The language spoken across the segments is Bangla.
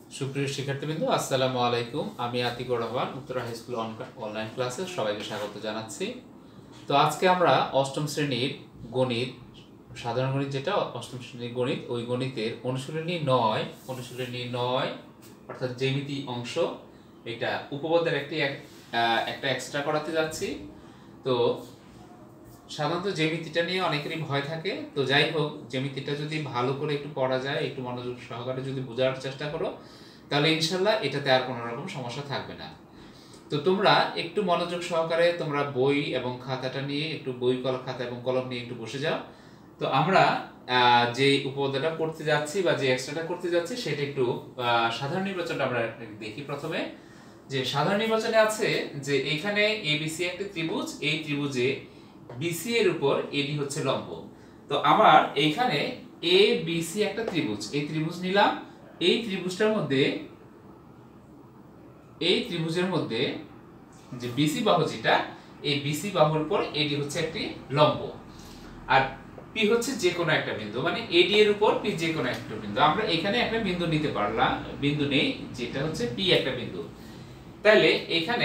সুপ্রিয় শিক্ষার্থীবৃন্দ, আসসালামু আলাইকুম। আমি Atikur Rahman, Uttara high school online ক্লাসে সবাইকে স্বাগত জানাচ্ছি। তো আজকে আমরা অষ্টম শ্রেণীর গণিত, সাধারণ গণিত, যেটা অষ্টম শ্রেণীর গণিত, ওই গণিতের অনুশীলনী 9 অর্থাৎ জ্যামিতি অংশ, এটা উপপাদ্যের একটা এক্সট্রা করাতে যাচ্ছি। তো সাধারণত জ্যামিতিটা নিয়ে অনেকেরই ভয় থাকে। তো যাই হোক, জ্যামিতিটা যদি ভালো করে একটু পড়া যায়, একটু মনোযোগ সহকারে যদি বোঝার চেষ্টা করো, তাহলে ইনশাল্লাহ এটাতে আর কোনো রকম সমস্যা থাকবে না। তো তোমরা একটু মনোযোগ সহকারে তোমরা বই এবং খাতাটা নিয়ে একটু খাতা এবং কলম নিয়ে একটু বসে যাও। তো আমরা যে উপপাদ্যটা করতে যাচ্ছি বা যে এক্সট্রাটা করতে যাচ্ছি সেটা একটু সাধারণ নির্বাচনটা আমরা দেখি। প্রথমে যে সাধারণ নির্বাচনে আছে যে এখানে এবিসি একটা ত্রিভুজ, এই ত্রিভুজে বিসি এর উপর এডি হচ্ছে লম্ব। তো আমার এইখানে এ বিসি একটা ত্রিভুজ, এই ত্রিভুজ নিলাম। এই ত্রিভুজের মধ্যে যে বিসি বাহু, যেটা এই বিসি বাহুর উপর এডি হচ্ছে একটি লম্ব, আর পি হচ্ছে যে কোনো একটা বিন্দু, মানে এডি এর উপর পি যে কোনো একটা বিন্দু। আমরা এখানে একটা বিন্দু নিতে পারলাম, বিন্দু নেই, যেটা হচ্ছে পি একটা বিন্দু। তাহলে এখানে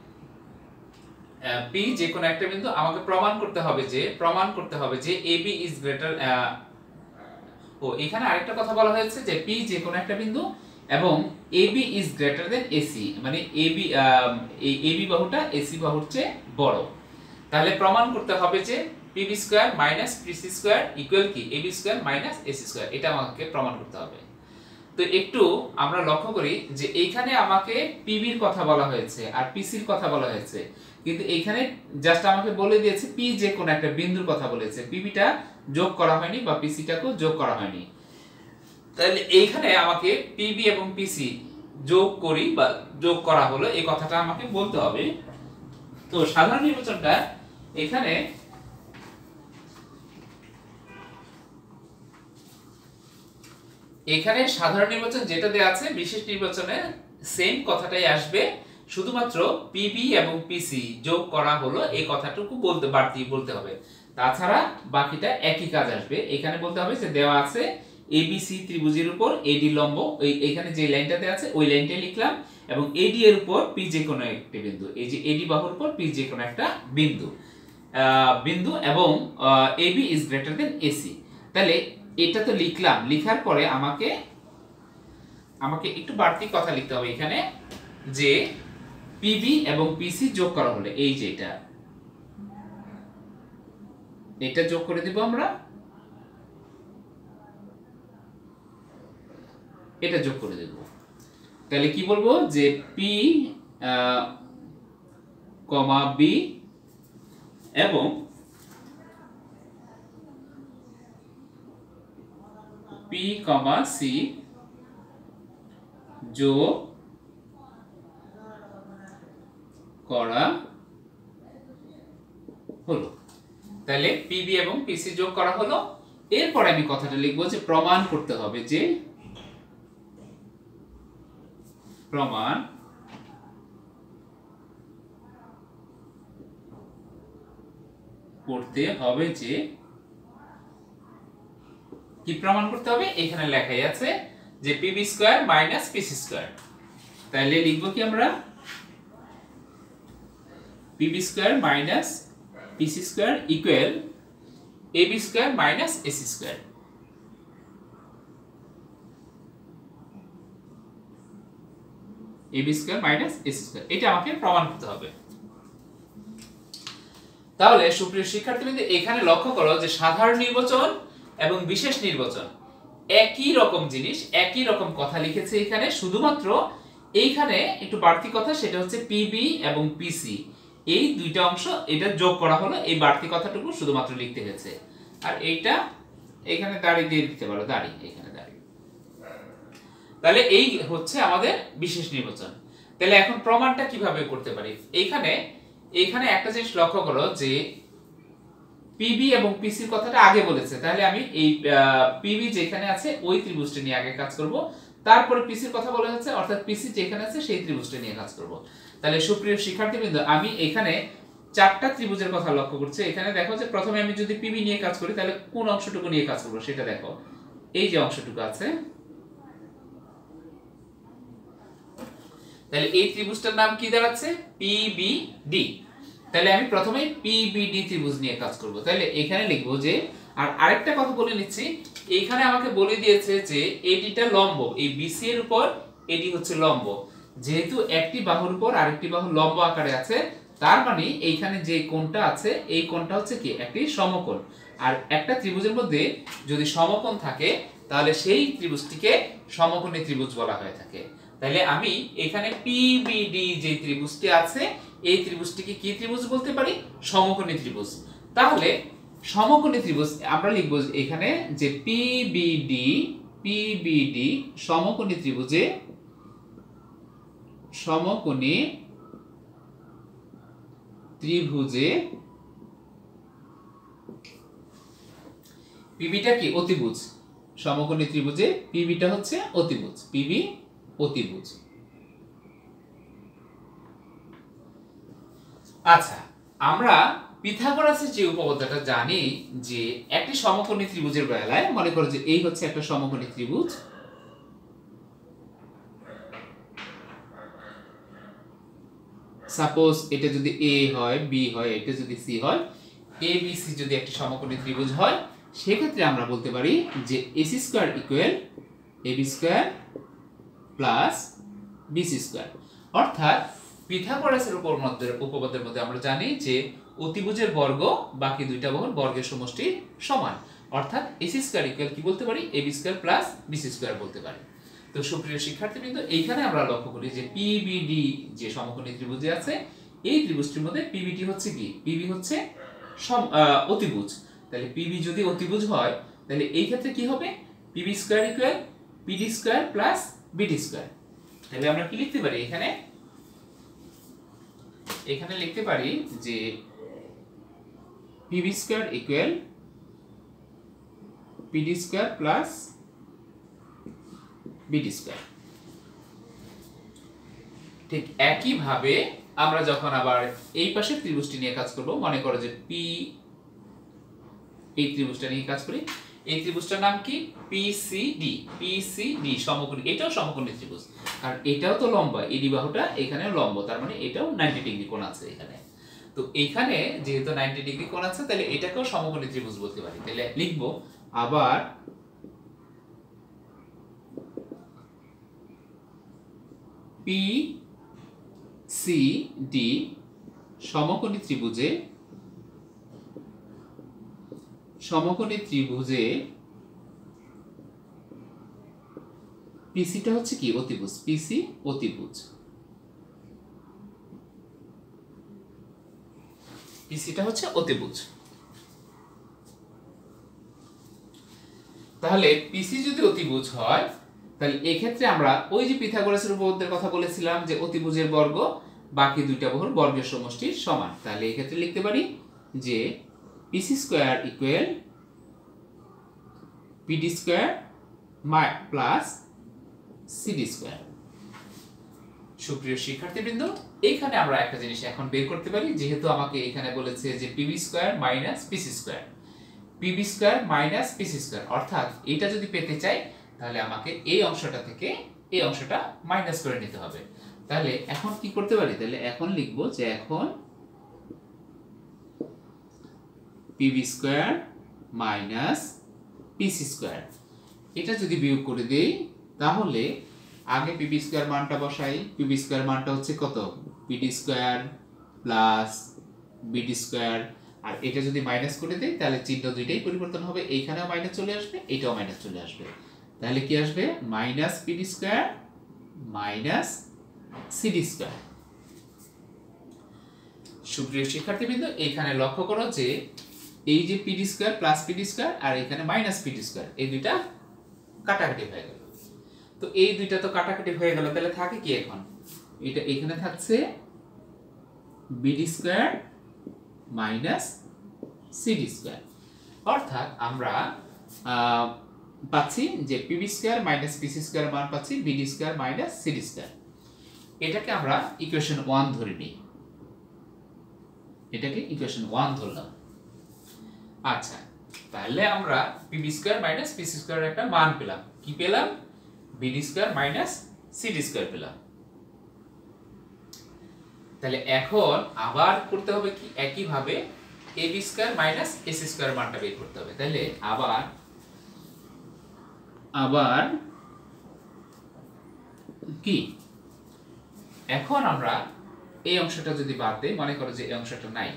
পি যে কোনো একটা বিন্দু, আমাকে প্রমাণ করতে হবে যে এবি ইজ গ্রেটার, এখানে আরেকটা কথা বলা হয়েছে যে পি যে কোনো একটা বিন্দু এবং AB is greater than AC, মানে এবি বাহুটা এসি বাহুর চেয়ে বড়। তাহলে প্রমাণ করতে হবে যে PB square minus PC square equal কি AB square minus AC square, এটা আমাকে প্রমাণ করতে হবে। তো একটু আমরা লক্ষ্য করি যে এইখানে আমাকে পিবির কথা বলা হয়েছে আর পিসির কথা বলা হয়েছে, কিন্তু এইখানে জাস্ট আমাকে বলে দিয়েছে পি যে কোন একটা বিন্দুর কথা বলেছে, পিবিটা যোগ করা হয়নি বা পিসিটাকেও যোগ করা হয়নি। তাহলে এইখানে আমাকে পিবি এবং পিসি যোগ করি বা যোগ করা হলো, এই কথাটা আমাকে বলতে হবে। তো সাধারণ নির্বাচনটা এখানে সাধারণ নির্বাচন যেটা দেয়া আছে, বিশেষ নির্বাচনে সেম কথাটাই আসবে, শুধুমাত্র পিবি এবং পিসি যোগ করা হলো এই কথাটুকু বাড়তি বলতে হবে। তাছাড়া বাকিটা একই কাজ আসবে। এখানে বলতে হবে যে দেওয়া আছে এবিসি ত্রিভুজের উপর এডি লম্ব, এখানে যে লাইনটা দেওয়া আছে ওই লাইনটাই লিখলাম, এবং এডি এর উপর পি যে কোনো একটি বিন্দু, এই যে এডি বাহুর উপর পি যে কোনো একটা বিন্দু এবং AB is greater than AC. তাহলে এটা তো লিখলাম, লিখার পরে আমাকে একটু বাড়তি কথা লিখতে হবে এখানে, যে পিবি এবং পিসি যোগ করা হলে এই যে এটা যোগ করে দিব, আমরা এটা যোগ করে দেব। তাহলে কি বলবো যে পি কমা বি এবং পি কমা সি যোগ করা হলো। তাহলে পিবি এবং পিসি যোগ করা হলো। এরপরে আমি কথাটা লিখবো যে প্রমাণ করতে হবে যে কি প্রমাণ করতে হবে, এখানে লেখাই আছে যে PB square minus PC square. তাহলে লিখবো কি আমরা, PB square minus PC square equal AB square minus AC square. AB square minus AC square, এটা আমাকে প্রমাণ করতে হবে। তাহলে সুপ্রিয় শিক্ষার্থীবৃন্দ, এখানে লক্ষ্য করো যে সাধারণ নির্বাচন এবং বিশেষ নির্বাচন একই রকম জিনিস, একই রকম কথা লিখেছে এখানে, শুধুমাত্র এইখানে একটু বাড়তি কথা, সেটা হচ্ছে পিবি এবং পিসি এই দুইটা অংশ এটা যোগ করা হলো, এই বাড়তি কথাটুকু শুধুমাত্র লিখতে হয়েছে। আর এইটা এখানে দাড়ি দিয়ে দিতে পারো, এখানে দাড়ি। তাহলে এই হচ্ছে আমাদের বিশেষ নির্বাচন। তাহলে এখন প্রমাণটা কিভাবে করতে পারি, এইখানে একটা জিনিস লক্ষ্য করো যে পিবি এবং পিসির কথাটা আগে বলেছে, তাহলে আমি এই পিবি যেখানে আছে ওই ত্রিভুজটা নিয়ে আগে কাজ করব, তারপরে পিসির কথা বলা হচ্ছে, অর্থাৎ পিসি যেখানে আছে সেই ত্রিভুজটা নিয়ে কাজ করব। তাহলে সুপ্রিয় শিক্ষার্থীবৃন্দ, আমি এখানে চারটা ত্রিভুজের কথা লক্ষ্য করছি। এখানে দেখো যে প্রথমে আমি যদি পিবি নিয়ে কাজ করি, তাহলে কোন অংশটুকু নিয়ে কাজ করব সেটা দেখো। এই যে অংশটুকু আছে, তাহলে এই ত্রিভুজটার নাম কি দাঁড়াচ্ছে? পিবিডি। তাহলে আমি প্রথমে পিবিডি ত্রিভুজ নিয়ে কাজ করব। তাহলে এখানে লিখবো যে, আর আরেকটা কথা বলে নিচ্ছি, এইখানে আমাকে বলে দিয়েছে যে এডিটা লম্ব, এই বিসি এর উপর এডি হচ্ছে লম্ব। যেহেতু একটি বাহুর উপর আরেকটি বাহু লম্ব আকারে আছে, তার মানে এইখানে যে কোণটা আছে এই কোণটা হচ্ছে কি একটি সমকোণ। আর একটা ত্রিভুজের মধ্যে যদি সমকোণ থাকে তাহলে সেই ত্রিভুজটিকে সমকোণী ত্রিভুজ বলা হয়ে থাকে। তাহলে আমি এখানে পিবিডি যে ত্রিভুজটি আছে এই ত্রিভুজটিকে কি ত্রিভুজ বলতে পারি? সমকোণী ত্রিভুজ। তাহলে সমকোণী ত্রিভুজ আমরা লিখব এখানে যে পিবিডি সমকোণী ত্রিভুজে পিবিটা কি? অতিভুজ। সমকোণী ত্রিভুজে পিবিটা হচ্ছে অতিভুজ, পিবি অতিভুজ। আচ্ছা, আমরা পিথাগোরাসের যে উপপাদ্যটা জানি যে একটি সমকোণী ত্রিভুজের বেলায় মনে করো যে এই হচ্ছে একটা সমকোণী ত্রিভুজ, সাপোজ এটা যদি এ হয়, বি হয়, এটা যদি সি হয়, এ বি সি যদি একটি সমকোণী ত্রিভুজ হয়, সেক্ষেত্রে আমরা বলতে পারি যে AC square equal AB square plus BC square. অর্থাৎ পিথাগোরাসের উপপাদ্যের মধ্যে আমরা জানি যে অতিভুজের বর্গ বাকি দুইটা বাহুর বর্গের সমষ্টি সমান। অর্থাৎ এসি স্কয়ার ইকুয়াল কি বলতে পারি? AB square plus BC square বলতে পারি। তো সুপ্রিয় শিক্ষার্থীবৃন্দ, এইখানে আমরা লক্ষ্য করি যে পিবিডি যে সমকোণী ত্রিভুজে আছে এই ত্রিভুজটির মধ্যে পিবিটি হচ্ছে কি? পিবি হচ্ছে অতিভুজ। তাহলে পিবি যদি অতিভুজ হয় তাহলে এই ক্ষেত্রে কি হবে? PB square equal PD square plus BD square. তাহলে আমরা কি লিখতে পারি এখানে? এখানে লিখতে পারি যে PB square equal PD square plus BD square. ঠিক একই ভাবে আমরা যখন আবার এই পাশের ত্রিভুজটি নিয়ে কাজ করব, মনে করো যে পি, এই ত্রিভুজটা নিয়ে কাজ করি। এই ত্রিভুজটার নাম কি? পিসিডি। পিসিডি সমকোণী, এটাও সমকোণী ত্রিভুজ, কারণ এটাও তো লম্বা, এডি বাহুটা এখানেও লম্ব, তার মানে এটাও 90 ডিগ্রি কোণ আছে এখানে। তো এখানে যেহেতু 90 ডিগ্রি কোণ আছে তাহলে এটাকেও সমকোণী ত্রিভুজ বলতে পারি। তাহলে লিখব আবার পিসিডি সমকোণী ত্রিভুজে পিসিটা হচ্ছে কি? অতিভুজ। পিসি অতিভুজ, পিসিটা হচ্ছে অতিভুজ। তাহলে পিসি যদি অতিভুজ হয় তাহলে এই ক্ষেত্রে আমরা ওই যে পিথাগোরাসের উপপাদ্যের কথা বলেছিলাম যে অতিভুজের বর্গ বাকি দুইটা বাহুর বর্গের সমষ্টির সমান। তাহলে এই ক্ষেত্রে লিখতে পারি যে PC square equal PD square plus CD square. সুপ্রিয় শিক্ষার্থীবৃন্দ, এইখানে আমরা একটা জিনিস এখন বের করতে পারি, যেহেতু আমাকে এখানে বলেছে যে PB square minus PC square, PB square minus PC square, অর্থাৎ এটা যদি পেতে চাই তাহলে আমাকে এই অংশটা থেকে এই অংশটা মাইনাস করে নিতে হবে। তাহলে এখন কি করতে পারি? তাহলে এখন লিখব যে এখন PB square minus PC square, এটা যদি বিয়োগ করে দেই তাহলে আগে পিবি স্কয়ার মানটা বসাই। পিবি স্কয়ার মানটা হচ্ছে কত? PD square plus BD square, আর এটা যদি মাইনাস করে দেই তাহলে চিহ্ন দুইটাই পরিবর্তন হবে, এইখানেও মাইনাস চলে আসবে, এটাও মাইনাস চলে আসবে। তাহলে কি আসবে? Minus PD square minus CD square. সুপ্রিয় শিক্ষার্থীবৃন্দ, এখানে লক্ষ্য করো যে এই যে PD square plus PD square আর এখানে মাইনাস পিডি স্কয়ার, এই দুইটা কাটাকাটি হয়ে গেল। তো এই দুইটা তো কাটাকাটি হয়ে গেল, তাহলে থাকে কি এখন? এটা এখানে থাকছে BD square minus CD square. অর্থাৎ আমরা পাচ্ছি যে PB square minus PC square মান পাচ্ছি BD square minus CD square. এটাকে আমরা ইকুয়েশন 1 ধরে নিই, এটাকে ইকুয়েশন 1 ধরলাম। আচ্ছা, তাহলে আমরা পিবি স্কয়ার মাইনাস পিসি স্কয়ারের একটা মান পেলাম। কি পেলাম? BD square minus CD square পেলাম। তাহলে এখন আবার করতে হবে কি একইভাবে ab square minus ac square মানটা বের করতে হবে। তাহলে আবার কি এখন আমরা এই অংশটা যদি বাদ দেই, মনে করো যে এই অংশটা নাই,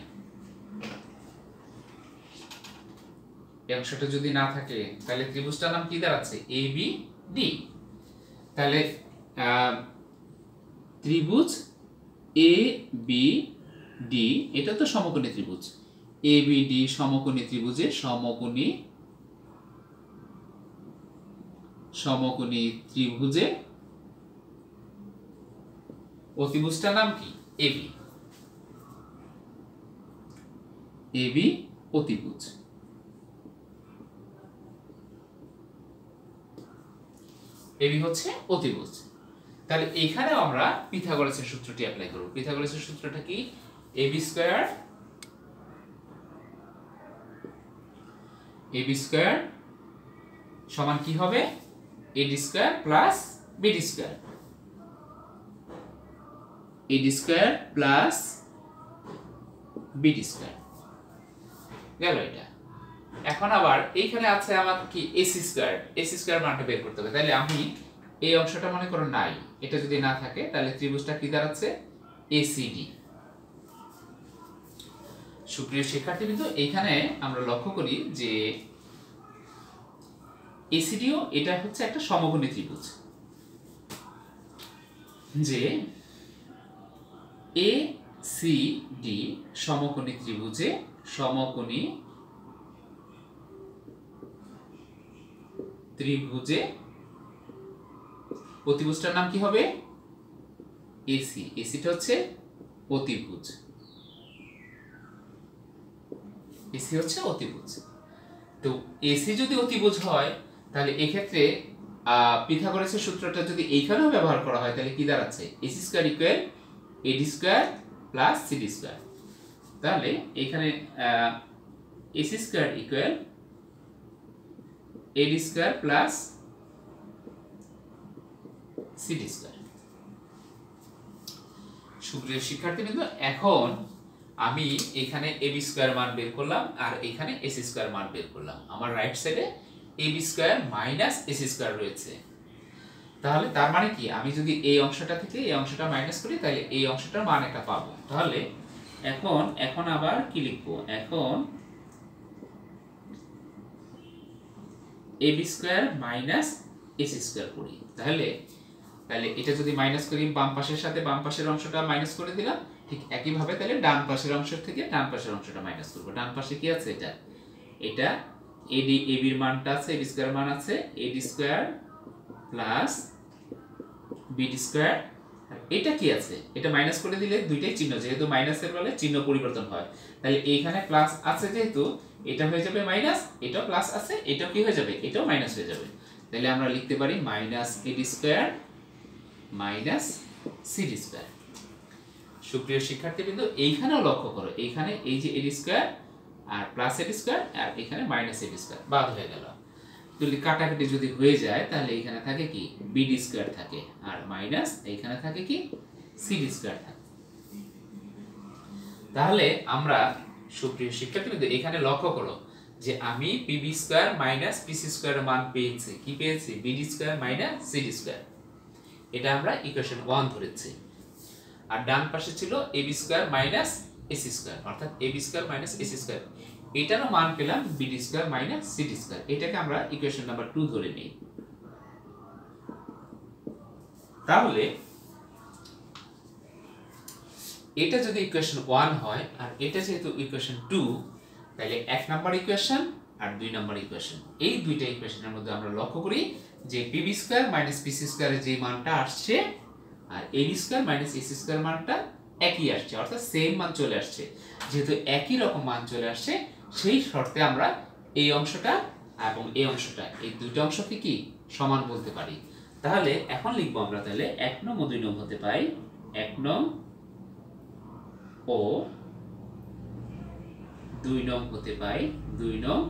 এই অংশটা যদি না থাকে তাহলে ত্রিভুজটার নাম কি দাঁড়াচ্ছে ABD। তাহলে ত্রিভুজ ABD এটা তো সমকোণী ত্রিভুজ, ABD সমকোণী ত্রিভুজে সমকোণী ত্রিভুজে অতিভুজটার নাম কি AB অতিভুজ। AB হচ্ছে অতিভুজ। তাহলে এখানেও আমরা পিথাগোরাসের সূত্রটি অ্যাপ্লাই করব। পিথাগোরাসের সূত্রটা কি AB স্কয়ার সমান কি হবে AD square plus BD square, AD square plus BD square গেল এটা। এখন আবার এইখানে আছে আমার কি AC স্কয়ার মানটা বের করতে হবে। তাহলে আমি এই অংশটা মনে করো নাই, এটা যদি না থাকে তাহলে ত্রিভুজটা কি দাঁড়াচ্ছে ACD। সুপ্রিয় শিক্ষার্থীবৃন্দ, এইখানে আমরা লক্ষ্য করি যে ACDও এটা হচ্ছে একটা সমকোণী ত্রিভুজ, যে ACD সমকোণী ত্রিভুজে অতিভুজটার নাম কি হবে AC। ACটা হচ্ছে অতিভুজ, AC হচ্ছে অতিভুজ। তো AC যদি অতিভুজ হয় তাহলে এক্ষেত্রে পিথাগোরাসের সূত্রটা যদি এইখানেও ব্যবহার করা হয় তাহলে কি দাঁড়াচ্ছে AC square equal AD square plus CD square. তাহলে এখানে AC square equal AD square plus CD square. সুপ্রিয় শিক্ষার্থীবৃন্দ, এখন আমি এখানে AB স্কয়ার মান বের করলাম আর এখানে AC স্কয়ার মান বের করলাম। আমার রাইট সাইডে AB square minus AC square রয়েছে। তাহলে তার মানে কি আমি যদি এই অংশটা থেকে এই অংশটা মাইনাস করি তাহলে এই অংশটার মান একটা পাবো। তাহলে এখন আবার কি লিখবো, এখন AB square minus AC square করি। তাহলে এটা যদি মাইনাস করি বাম পাশের সাথে বাম পাশের অংশটা মাইনাস করে দিলাম, ঠিক একই ভাবে তাহলে ডান পাশের অংশ থেকে ডান পাশের অংশটা মাইনাস করব। ডান পাশে কি আছে এটা AD AB এর মানটা আছে, AB স্কয়ার মান আছে AD square plus BD square. এটা কি আছে, এটা মাইনাস করে দিলে দুইটাই চিহ্ন, যেহেতু মাইনাসের ফলে চিহ্ন পরিবর্তন হয়, তাহলে এইখানে প্লাস আছে যেহেতু এটা হয়ে যাবে মাইনাস, এটাও প্লাস আছে এটাও কি হয়ে যাবে, এটাও মাইনাস হয়ে যাবে। তাহলে আমরা লিখতে পারি minus AD square minus CD square. সুপ্রিয় শিক্ষার্থীবৃন্দ, এইখানেও লক্ষ্য করো, এইখানে এই যে AD স্কয়ার আর প্লাস AD স্কয়ার আর এখানে মাইনাস AD স্কয়ার বাদ হয়ে গেল। যদি কাটাকাটি যদি হয়ে যায় তাহলে এখানে থাকে কি BD স্কয়ার থাকে আর মাইনাস এইখানে থাকে কি CD স্কয়ার থাকে। তাহলে আমরা সুপ্রিয় শিক্ষার্থীবৃন্দ এখানে লক্ষ্য করো যে আমি PB স্কয়ার মাইনাস PC স্কয়ারের মান পেয়েছি, কি পেয়েছি BD square minus CD square. এটা আমরা ইকুয়েশন 1 ধরেছি। আর ডান পাশে ছিল AB square minus AC square, অর্থাৎ AB square minus AC square, এটারও মান পেলাম BD square minus CD square. এটাকে আমরা ইকুয়েশন নাম্বার 2 ধরে নিই। তাহলে এটা যদি ইকুয়েশন 1 হয় আর এটা যেহেতু ইকুয়েশন 2, তাহলে 1 নাম্বার ইকুয়েশন আর 2 নাম্বার ইকুয়েশন, এই দুইটা ইকুয়েশনের মধ্যে আমরা লক্ষ্য করি যে PB স্কয়ার মাইনাস PC স্কয়ারের যে মানটা আসছে আর AD square minus AC square মানটা একই আসছে, অর্থাৎ সেম মান চলে আসছে। যেহেতু একই রকম মান চলে আসছে সেই শর্তে আমরা এই অংশটা এবং এই অংশটা, এই দুইটা অংশকে কি সমান বলতে পারি। তাহলে এখন লিখবো আমরা, তাহলে 1 নং ও 2 নং হতে পাই, 1 নং ও 2 নং হতে পাই, 2 নং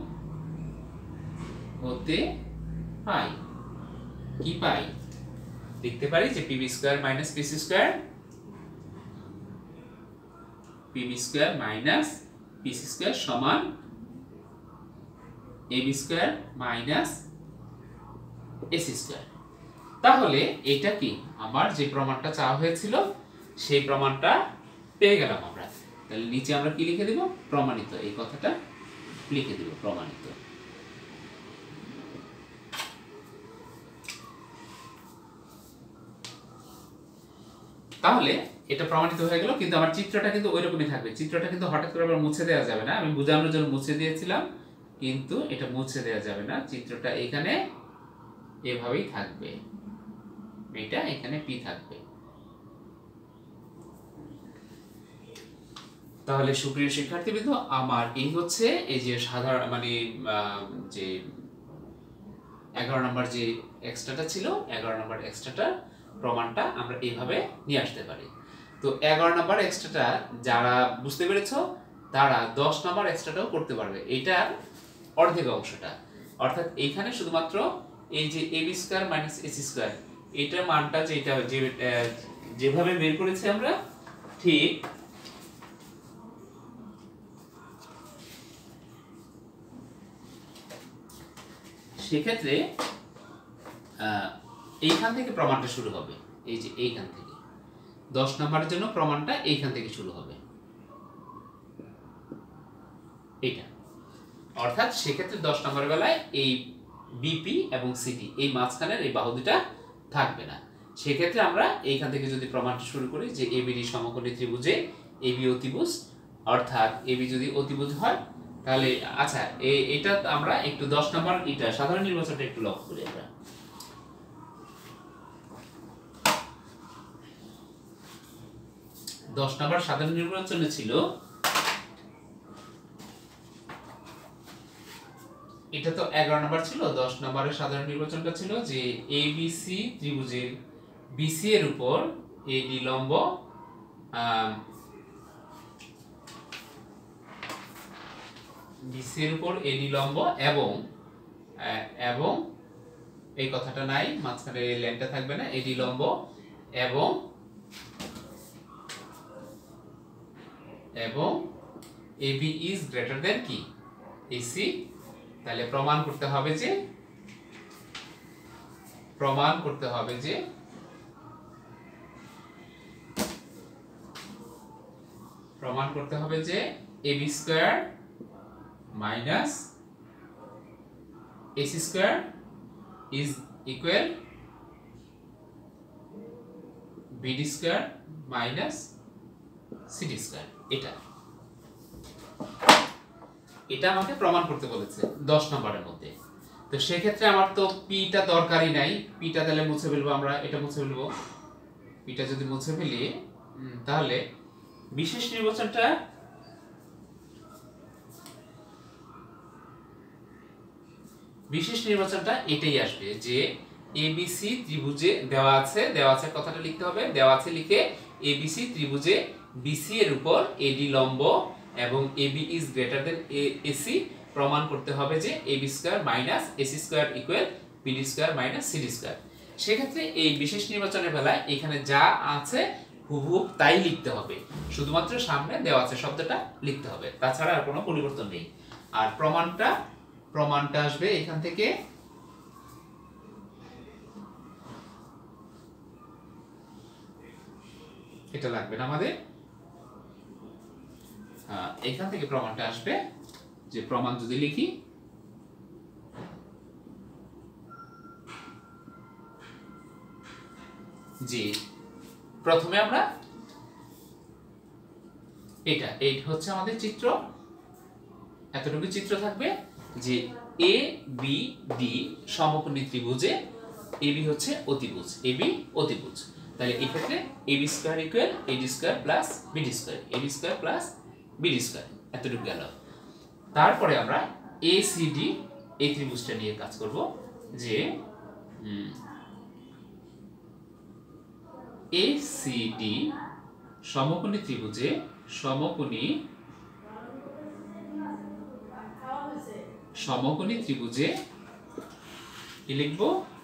হতে পাই, কি পাই লিখতে পারি যে PB square minus PC square PB square minus PC square সমান AB square minus AC square. তাহলে এটা কি আমার যে প্রমাণটা চাওয়া হয়েছিল সেই প্রমাণটা পেয়ে গেলাম আমরা। তাহলে নিচে আমরা কি লিখে দেব? প্রমাণিত, এই কথাটা লিখে দেব, প্রমাণিত। তাহলে এটা প্রমাণিত হয়ে গেল, কিন্তু আমার চিত্রটা কিন্তু ওইরকমই থাকবে। চিত্রটা কিন্তু হঠাৎ করে আবার মুছে দেওয়া যাবে না। আমি বোঝানোর জন্য মুছে দিয়েছিলাম, কিন্তু এটা মুছে দেওয়া যাবে না। চিত্রটা এখানে এভাবেই থাকবে, এটা এখানে পি থাকবে। তাহলে সুপ্রিয় শিক্ষার্থীবৃন্দ, আমার এই হচ্ছে এই যে সাধারণ মানে যে 11 নম্বর যে এক্সট্রাটা ছিল, 11 নম্বর এক্সট্রাটা প্রমাণটা আমরা এইভাবে নিয়ে আসতে পারি। তো 11 নম্বর এক্সট্রাটা যারা বুঝতে পেরেছো তারা 10 নম্বর এক্সট্রাটাও করতে পারবে, এইটার অর্ধেক অংশটা। অর্থাৎ এইখানে শুধুমাত্র এই যে AB square minus AC square এটার মানটা যেভাবে বের করেছি আমরা, ঠিক সেক্ষেত্রে এইখান থেকে প্রমাণটা শুরু হবে। এই যে এইখান থেকে 10 নম্বরের জন্য প্রমাণটা এইখান থেকে শুরু হবে, এইটা। অর্থাৎ সেক্ষেত্রে 10 নম্বর বেলায় এই বিপি এবং সিটি এই মাঝখানের এই বাহু দুটা থাকবে না। সেক্ষেত্রে আমরা এইখান থেকে যদি প্রমাণটা শুরু করি যে এবিডি সমকোণী ত্রিভুজে এবি অতিভুজ, অর্থাৎ এবি যদি অতিভুজ হয় তাহলে আচ্ছা এটা আমরা একটু 10 নম্বর এটা সাধারণ নির্বাচনটা একটু লক্ষ্য করি আমরা। 10 নম্বর সাধারণ নির্বাচনে ছিল, এটা তো 11 নম্বর ছিল। 10 নম্বরের সাধারণ নির্বাচনটা ছিল যে এবিসি ত্রিভুজের বিসি এর উপর এডি লম্ব বিসি এর উপর এডি লম্ব এবং এবং এই কথাটা নাই, মাঝখানে এই লাইনটা থাকবে না, এডি লম্ব এবং এবং এবি ইজ গ্রেটার দেন কি এসি। তাহলে প্রমাণ করতে হবে যে AB square minus AC square is equal BD square minus CD square. এটা আমাকে প্রমাণ করতে বলেছে 10 নম্বরের মধ্যে। তো সেক্ষেত্রে আমার তো পিটা দরকারই নাই, পিটা তাহলে মুছে ফেলবো আমরা, এটা মুছে ফেলবো। পিটা যদি মুছে ফেলি তাহলে বিশেষ নির্বাচনটা এটাই আসবে যে এবিসি ত্রিভুজে দেওয়া আছে কথাটা লিখতে হবে, দেওয়া আছে লিখে এবিসি ত্রিভুজে বিসি এর উপর এডি লম্ব এবং AB is greater than AC প্রমাণ করতে হবে যে AB square minus AC square equal BD square minus CD square. সেক্ষেত্রে এই বিশেষ নির্বাচনের বেলায় এখানে যা আছে হুবহু তাই লিখতে হবে, শুধুমাত্র সামনে দেওয়া আছে শব্দটা লিখতে হবে, তাছাড়া আর কোনো পরিবর্তন নেই। আর প্রমাণটা আসবে এখান থেকে, এটা লাগবে না আমাদের, এখান থেকে প্রমাণটা আসবে। যে প্রমাণ যদি লিখি যে প্রথমে আমরা এই হচ্ছে আমাদের চিত্র, এতটুকু চিত্র থাকবে যে এ বি ডি সমকোণী ত্রিভুজে এবি হচ্ছে অতিভুজ, এবি অতিভুজ। তাহলে এই ক্ষেত্রে AB square equal AD square plus BD square, AB square plus BD square, এতটুকু গেল। তারপরে আমরা এসিডি এই ত্রিভুজটা নিয়ে কাজ করব যে এসিডি সমকোণী ত্রিভুজে সমকোণী কি লিখব?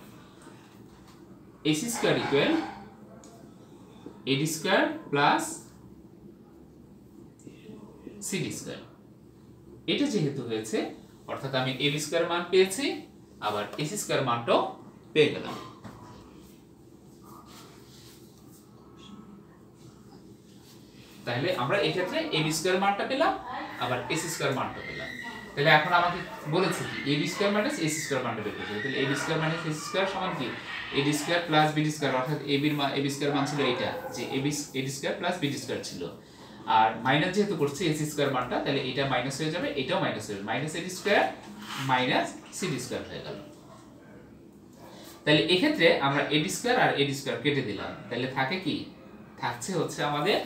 AC square equal AD square plus CD square. এটা যেহেতু হয়েছে অর্থাৎ আমি এবি স্কয়ার মান পেয়েছি, আবার এসি স্কয়ার মানটাও পেয়ে গেলাম। তাহলে আমরা এই ক্ষেত্রে এবি স্কয়ার মানটা পেলাম, আবার এসি স্কয়ার মানটা পেলাম। তাহলে এখন আমাকে বলেছে কি AB square minus AC square মানটা বের করতে। তাহলে AB square minus AC square সমান কি AD square plus BD square, অর্থাৎ এবি স্কয়ার মান ছিল এটা, যে AD square plus BD square ছিল। আর মাইনাস যেহেতু করছে এসি স্কয়ার মানটা, তাহলে এটা মাইনাস হয়ে যাবে, এটাও মাইনাস হয়ে যাবে, minus AD square minus CD square হয়ে গেল। তাহলে এই ক্ষেত্রে আমরা এডি স্কয়ার আর এডি স্কয়ার কেটে দিলাম, তাহলে থাকে কি থাকছে হচ্ছে আমাদের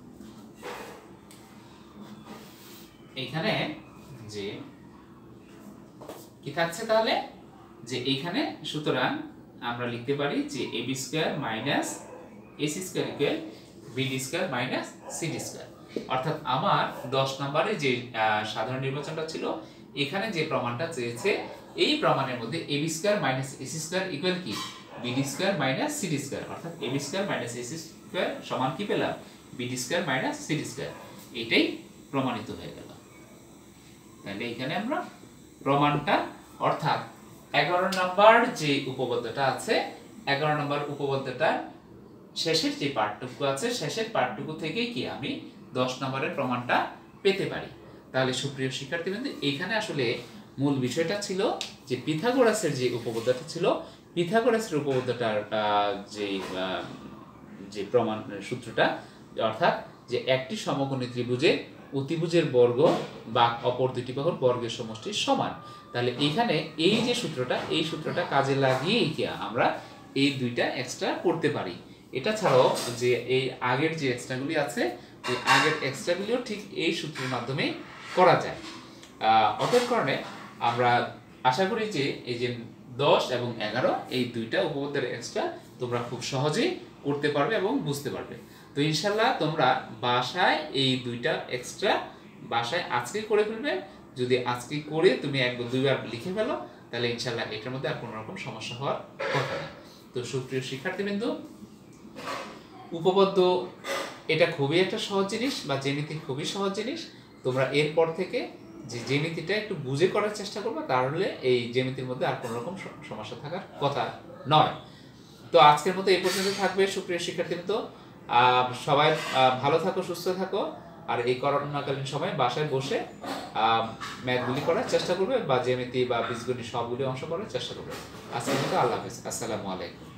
এখানে যে কি থাকছে তাহলে যে এইখানে, সুতরাং আমরা লিখতে পারি যে AB square minus AC square equal BD square minus CD square. অর্থাৎ আমার 10 নম্বরে যে সাধারণ নির্বাচনটা ছিল, এখানে যে প্রমাণটা চেয়েছে এই প্রমাণের মধ্যে AB square minus AC square equal কি BD square minus CD square, অর্থাৎ AB square minus AC square সমান কি পেলাম BD square minus CD square. এটাই প্রমাণিত হয়ে গেল। তাহলে এখানে আমরা প্রমাণটা অর্থাৎ 11 নম্বর যে উপপাদ্যটা আছে, 11 নম্বর উপপাদ্যটার শেষের যে পার্টটুকু আছে, শেষের পার্টটুকু থেকেই কি আমি 10 নম্বরের প্রমাণটা পেতে পারি। তাহলে সুপ্রিয় শিক্ষার্থীবৃন্দ, এখানে আসলে মূল বিষয়টা ছিল যে পিথাগোরাসের যে উপপাদ্যটা ছিল, পিথাগোরাসের উপপাদ্যটার যে প্রমাণ সূত্রটা, অর্থাৎ যে একটি সমকোণী ত্রিভুজের অতিভুজের বর্গ বা অপর দুটি বাহুর বর্গের সমষ্টি সমান। তাহলে এখানে এই যে সূত্রটা, এই সূত্রটা কাজে লাগিয়ে কি আমরা এই দুইটা এক্সট্রা করতে পারি। এটা ছাড়াও যে এই আগের যে এক্সট্রাগুলি আছে, এই আগের এক্সট্রাগুলিও ঠিক এই সূত্রের মাধ্যমে করা যায়। অতএব কারণে আমরা আশা করি যে এই যে 10 এবং 11 এই দুইটা উপপাদ্যের এক্সট্রা তোমরা খুব সহজেই করতে পারবে এবং বুঝতে পারবে। তো ইনশাল্লাহ তোমরা বাসায় এই দুইটা এক্সট্রা বাসায় আজকে করে ফেলবে। যদি আজকে করে তুমি একবার দুইবার লিখে ফেলো, তাহলে ইনশাল্লাহ এটার মধ্যে আর কোনো রকম সমস্যা হওয়ার কথা না। তো সুপ্রিয় শিক্ষার্থীবৃন্দ, উপপাদ্য এটা খুবই একটা সহজ জিনিস, বা জ্যামিতি খুবই সহজ জিনিস। তোমরা এরপর থেকে যে জ্যামিতিটা একটু বুঝে করার চেষ্টা করবে, তাহলে এই জ্যামিতির মধ্যে আর কোনো রকম সমস্যা থাকার কথা নয়। তো আজকের মতো এই পর্যন্ত থাকবে সুপ্রিয় শিক্ষার্থীবৃন্দ। সবাই ভালো থাকো, সুস্থ থাকো, আর এই করোনাকালীন সময় বাসায় বসে ম্যাথগুলি করার চেষ্টা করবে, বা জ্যামিতি বা বীজগণিত সবগুলি অংশ করার চেষ্টা করবে। আজকের মতো আল্লাহ হাফেজ, আসসালামু আলাইকুম।